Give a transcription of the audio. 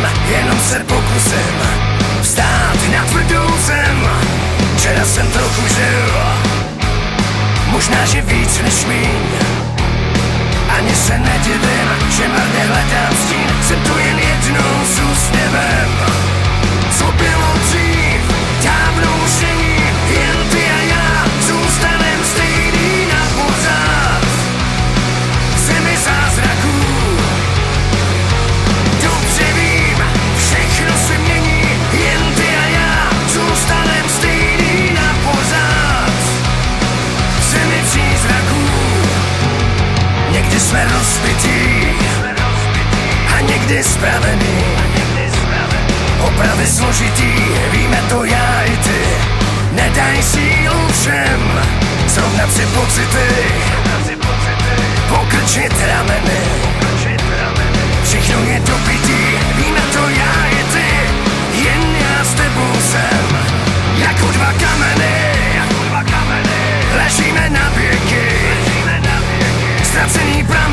jenom se pokusím vstát na tvrdou zem. Včera jsem trochu žil, možná že víc než míň. Ani se nedivím, že marně hledám stín. Jsem tu jen jednou s úsměvem. Co bylo dřív, dávno už není. Jen ty a já zůstanem stejný na pořád. V zemi zázraků dobře vím, všechno se mění. Jen ty a já zůstanem stejný na pořád. V zemi přízraků někdy jsme rozbití a někdy spravený. Opravy složitý, víme to já i ty. Nedaj sílu všem, srovnat si pocity, pokrčit rameny. Všechno je dopitý, víme to já i ty. Jen já s tebou jsem, jako dva kameny. Ležíme na věky, ztracený právě.